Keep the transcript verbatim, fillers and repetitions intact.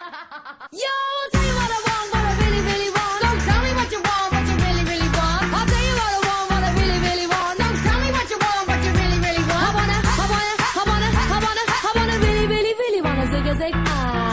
Yo, I'll tell you what I want, what I really, really want. So tell me what you want, what you really, really want. I'll tell you what I want, what I really, really want. So tell me what you want, what you really, really want. I wanna, I wanna, I wanna, I wanna, I wanna really, really, really wanna zig a zig ah.